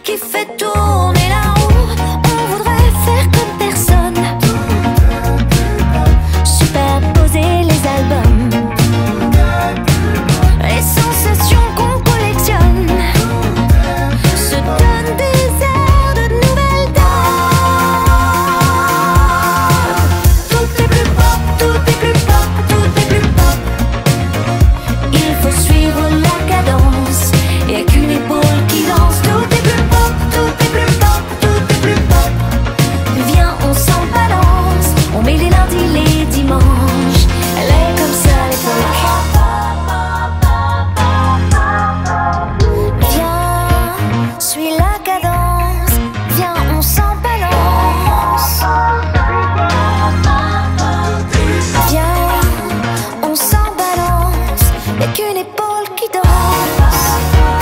qui fait tourner la roue. On voudrait faire comme personne, superposer les albums, les sensations qu'on collectionne, se donne des airs de nouvelles dames. Tout est plus pop, tout est plus pop, tout est plus pop. Il faut suivre la cadence, y'a qu'une épaule qui danse. Tout est plus pop, tout est plus pop, tout est plus pop. Viens, on s'en balance, on met les lundis, les dimanches. Elle est comme ça l'époque. Viens, suis la cadence, viens, on s'en balance. Viens, on s'en balance, y'a qu'une épaule qui danse.